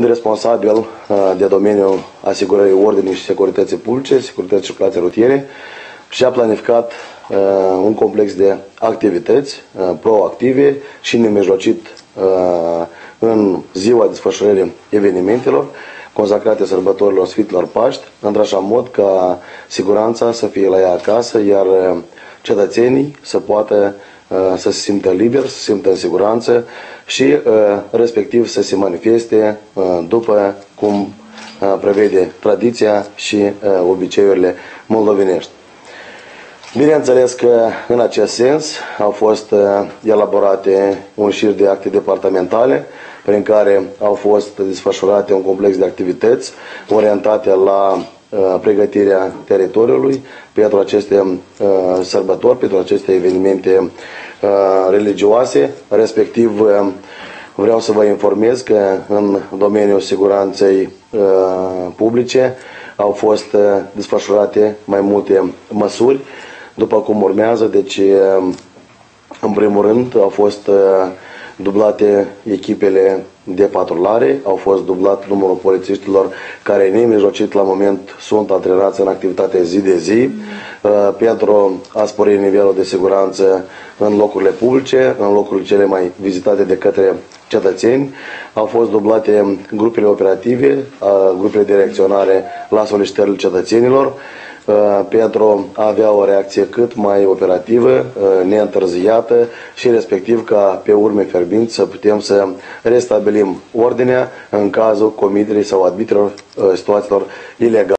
responsabil de domeniul asigurării ordinii și securității publice, securității circulației rutiere, și a planificat un complex de activități proactive și nemijlocit în ziua desfășurării evenimentelor consacrate sărbătorilor Sfinților Paști, într-așa mod ca siguranța să fie la ea acasă, iar cetățenii să poată să se simtă liberi, să se simtă în siguranță și respectiv să se manifeste după cum prevede tradiția și obiceiurile moldovenești. Bineînțeles că în acest sens au fost elaborate un șir de acte departamentale prin care au fost desfășurate un complex de activități orientate la pregătirea teritoriului pentru aceste sărbători, pentru aceste evenimente religioase. Respectiv, vreau să vă informez că în domeniul siguranței publice au fost desfășurate mai multe măsuri, după cum urmează. Deci, în primul rând, au fost dublate echipele de patrulare, au fost dublat numărul polițiștilor care nemijlocit la moment sunt antrenați în activitate zi de zi pentru a spori nivelul de siguranță în locurile publice, în locurile cele mai vizitate de către cetățeni. Au fost dublate grupele operative, grupele de reacționare la solicitările cetățenilor pentru a avea o reacție cât mai operativă, neîntârziată și respectiv ca pe urme fierbinți să putem să restabilim ordinea în cazul comiterii sau arbitrilor situațiilor ilegale.